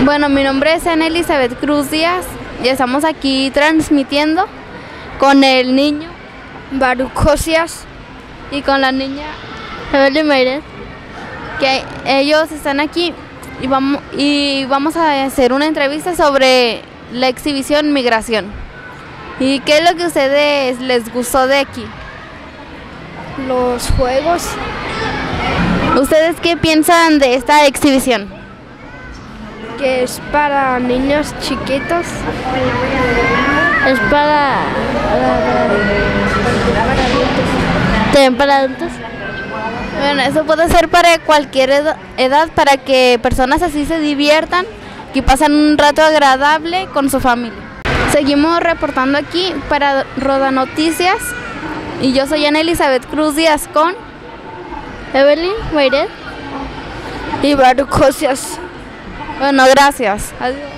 Bueno, mi nombre es Ana Elizabeth Cruz Díaz y estamos aquí transmitiendo con el niño Baruch Josías y con la niña Evelyn Mayret, que ellos están aquí y vamos a hacer una entrevista sobre la exhibición Migración. ¿Y qué es lo que a ustedes les gustó de aquí? los juegos, ¿Ustedes qué piensan de esta exhibición? que es para niños chiquitos, Es para adultos. Bueno, eso puede ser para cualquier edad, para que personas así se diviertan y pasen un rato agradable con su familia. Seguimos reportando aquí para Roda Noticias y yo soy Ana Elizabeth Cruz Díaz con Evelyn Mayret y Baruch Josías. Bueno, gracias. Adiós.